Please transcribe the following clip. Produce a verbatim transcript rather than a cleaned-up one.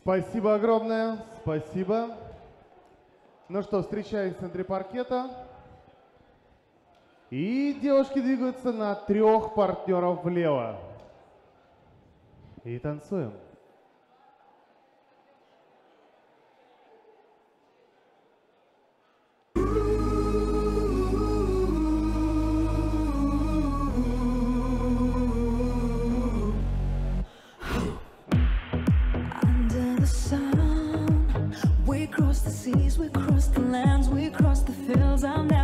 Спасибо огромное, спасибо. Ну что, встречаемся в центре паркета. И девушки двигаются на трех партнеров влево. И танцуем. We cross the seas, we cross the lands, we cross the fields. I'm